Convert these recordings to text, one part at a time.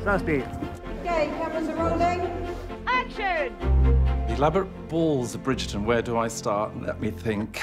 Slow speed. Okay, cameras are rolling. Action! The elaborate balls of Bridgerton, where do I start? Let me think.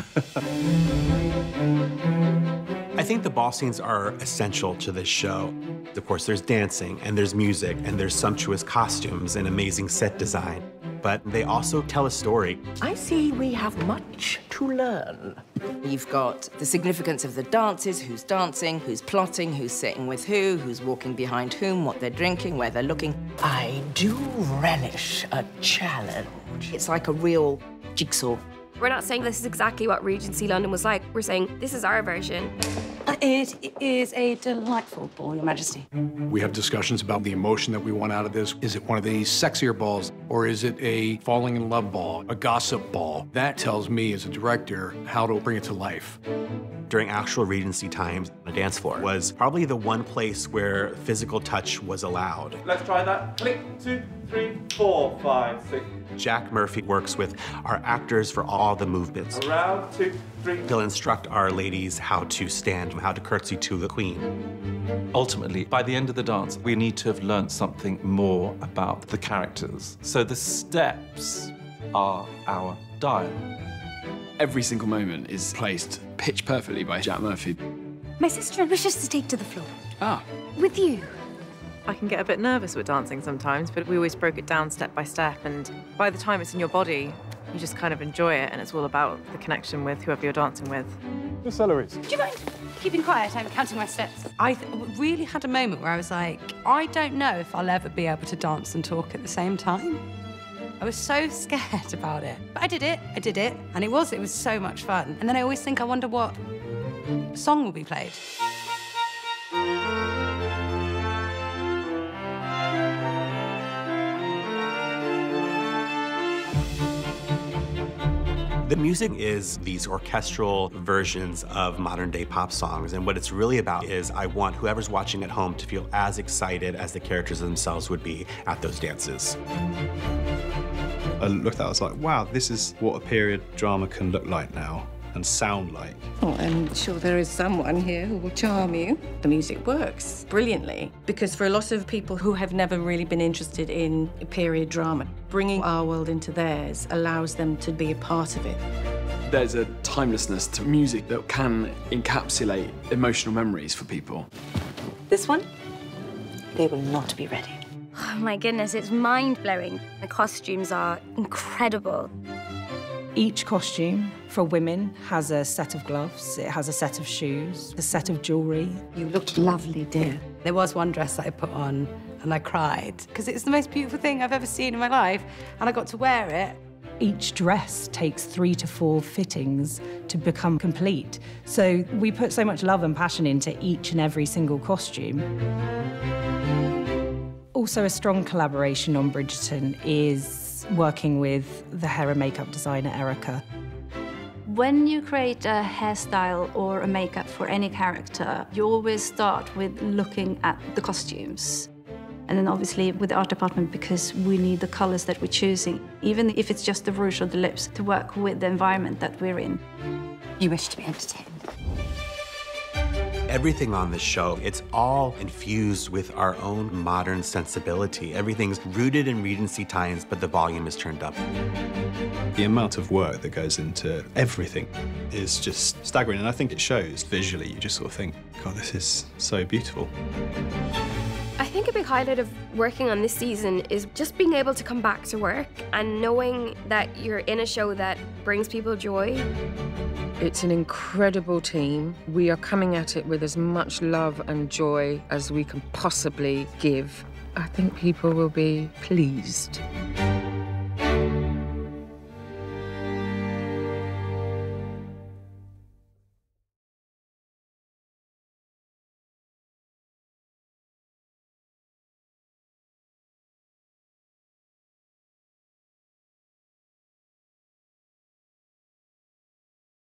I think the ball scenes are essential to this show. Of course, there's dancing, and there's music, and there's sumptuous costumes and amazing set design. But they also tell a story. I see we have much to learn. You've got the significance of the dances, who's dancing, who's plotting, who's sitting with who's walking behind whom, what they're drinking, where they're looking. I do relish a challenge. It's like a real jigsaw. We're not saying this is exactly what Regency London was like. We're saying this is our version. It is a delightful ball, Your Majesty. We have discussions about the emotion that we want out of this. Is it one of these sexier balls, or is it a falling in love ball, a gossip ball? That tells me, as a director, how to bring it to life. During actual Regency times, the dance floor was probably the one place where physical touch was allowed. Let's try that. 2, 3, 4, 5, 6. Jack Murphy works with our actors for all the movements. Around, 2, 3. He'll instruct our ladies how to stand, how to curtsy to the queen. Ultimately, by the end of the dance, we need to have learnt something more about the characters. So the steps are our dialogue. Every single moment is placed pitch perfectly by Jack Murphy. My sister wishes to take to the floor. Ah. With you. I can get a bit nervous with dancing sometimes, but we always broke it down step by step, and by the time it's in your body, you just kind of enjoy it, and it's all about the connection with whoever you're dancing with. The celeries. Do you mind keeping quiet? I'm counting my steps. I really had a moment where I was like, I don't know if I'll ever be able to dance and talk at the same time. I was so scared about it. But I did it, and it was so much fun. And then I always think, I wonder what song will be played. The music is these orchestral versions of modern-day pop songs, and what it's really about is I want whoever's watching at home to feel as excited as the characters themselves would be at those dances. I looked at it, I was like, wow, this is what a period drama can look like now and sound like. Oh, I'm sure there is someone here who will charm you. The music works brilliantly, because for a lot of people who have never really been interested in period drama, bringing our world into theirs allows them to be a part of it. There's a timelessness to music that can encapsulate emotional memories for people. This one, they will not be ready. Oh my goodness, it's mind-blowing. The costumes are incredible. Each costume for women has a set of gloves, it has a set of shoes, a set of jewellery. You looked lovely, dear. There was one dress that I put on and I cried because it's the most beautiful thing I've ever seen in my life, and I got to wear it. Each dress takes 3 to 4 fittings to become complete. So we put so much love and passion into each and every single costume. Also, a strong collaboration on Bridgerton is working with the hair and makeup designer, Erica. When you create a hairstyle or a makeup for any character, you always start with looking at the costumes. And then obviously with the art department, because we need the colors that we're choosing, even if it's just the rouge or the lips, to work with the environment that we're in. You wish to be entertained. Everything on this show, it's all infused with our own modern sensibility. Everything's rooted in Regency times, but the volume is turned up. The amount of work that goes into everything is just staggering, and I think it shows visually. You just sort of think, God, this is so beautiful. I think a big highlight of working on this season is just being able to come back to work and knowing that you're in a show that brings people joy. It's an incredible team. We are coming at it with as much love and joy as we can possibly give. I think people will be pleased.